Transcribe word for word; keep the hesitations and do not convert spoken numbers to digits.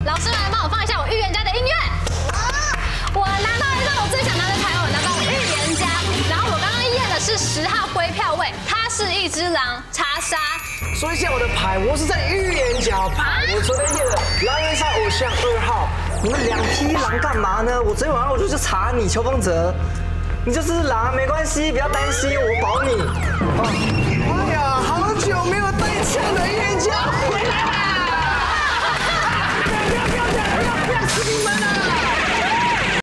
老师们来帮我放一下我预言家的音乐。我拿到一张我最想拿的牌，我拿到预言家。然后我刚刚验的是十号归票位，它是一只狼，查杀。 所以现在我的牌，我是在预言家牌。我昨天验了狼人杀偶像二号，你们两匹狼干嘛呢？我昨天晚上我就去查你，邱风泽，你就是狼，没关系，不要担心，我保你。哦。